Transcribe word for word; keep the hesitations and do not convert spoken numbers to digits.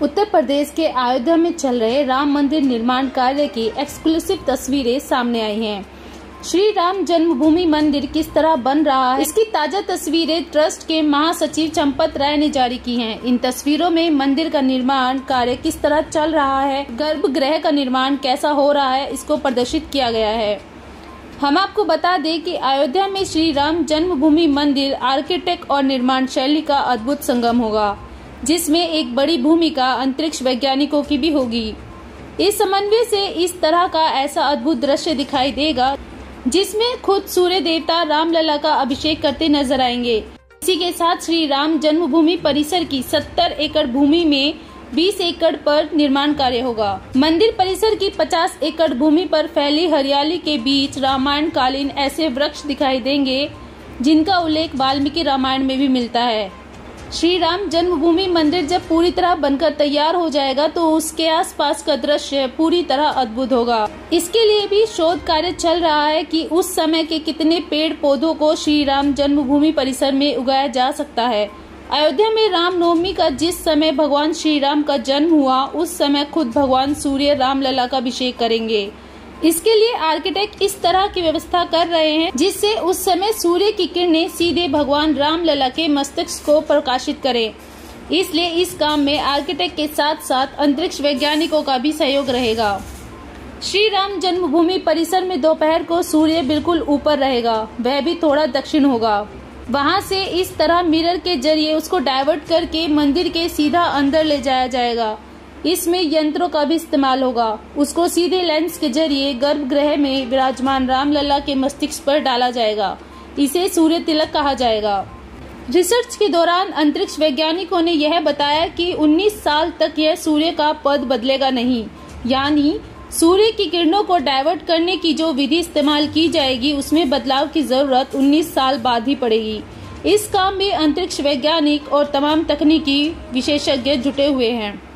उत्तर प्रदेश के अयोध्या में चल रहे राम मंदिर निर्माण कार्य की एक्सक्लूसिव तस्वीरें सामने आई हैं। श्री राम जन्मभूमि मंदिर किस तरह बन रहा है, इसकी ताजा तस्वीरें ट्रस्ट के महासचिव चंपत राय ने जारी की हैं। इन तस्वीरों में मंदिर का निर्माण कार्य किस तरह चल रहा है, गर्भगृह का निर्माण कैसा हो रहा है, इसको प्रदर्शित किया गया है। हम आपको बता दें कि अयोध्या में श्री राम जन्मभूमि मंदिर आर्किटेक्ट और निर्माण शैली का अद्भुत संगम होगा, जिसमें एक बड़ी भूमिका अंतरिक्ष वैज्ञानिकों की भी होगी। इस समन्वय से इस तरह का ऐसा अद्भुत दृश्य दिखाई देगा जिसमें खुद सूर्य देवता रामलला का अभिषेक करते नजर आएंगे। इसी के साथ श्री राम जन्मभूमि परिसर की सत्तर एकड़ भूमि में बीस एकड़ पर निर्माण कार्य होगा। मंदिर परिसर की पचास एकड़ भूमि पर फैली हरियाली के बीच रामायण कालीन ऐसे वृक्ष दिखाई देंगे जिनका उल्लेख वाल्मीकि रामायण में भी मिलता है। श्री राम जन्मभूमि मंदिर जब पूरी तरह बनकर तैयार हो जाएगा तो उसके आसपास का दृश्य पूरी तरह अद्भुत होगा। इसके लिए भी शोध कार्य चल रहा है कि उस समय के कितने पेड़ पौधों को श्री राम जन्मभूमि परिसर में उगाया जा सकता है। अयोध्या में रामनवमी का जिस समय भगवान श्री राम का जन्म हुआ, उस समय खुद भगवान सूर्य रामलला का अभिषेक करेंगे। इसके लिए आर्किटेक्ट इस तरह की व्यवस्था कर रहे हैं जिससे उस समय सूर्य की किरणें सीधे भगवान रामलला के मस्तिष्क को प्रकाशित करें। इसलिए इस काम में आर्किटेक्ट के साथ साथ अंतरिक्ष वैज्ञानिकों का भी सहयोग रहेगा। श्री राम जन्मभूमि परिसर में दोपहर को सूर्य बिल्कुल ऊपर रहेगा, वह भी थोड़ा दक्षिण होगा। वहां से इस तरह मिरर के जरिए उसको डाइवर्ट करके मंदिर के सीधा अंदर ले जाया जाएगा। इसमें यंत्रों का भी इस्तेमाल होगा। उसको सीधे लेंस के जरिए गर्भगृह में विराजमान रामलला के मस्तिष्क पर डाला जाएगा। इसे सूर्य तिलक कहा जाएगा। रिसर्च के दौरान अंतरिक्ष वैज्ञानिकों ने यह बताया कि उन्नीस साल तक यह सूर्य का पद बदलेगा नहीं, यानी सूर्य की किरणों को डाइवर्ट करने की जो विधि इस्तेमाल की जाएगी उसमें बदलाव की जरूरत उन्नीस साल बाद ही पड़ेगी। इस काम में अंतरिक्ष वैज्ञानिक और तमाम तकनीकी विशेषज्ञ जुटे हुए हैं।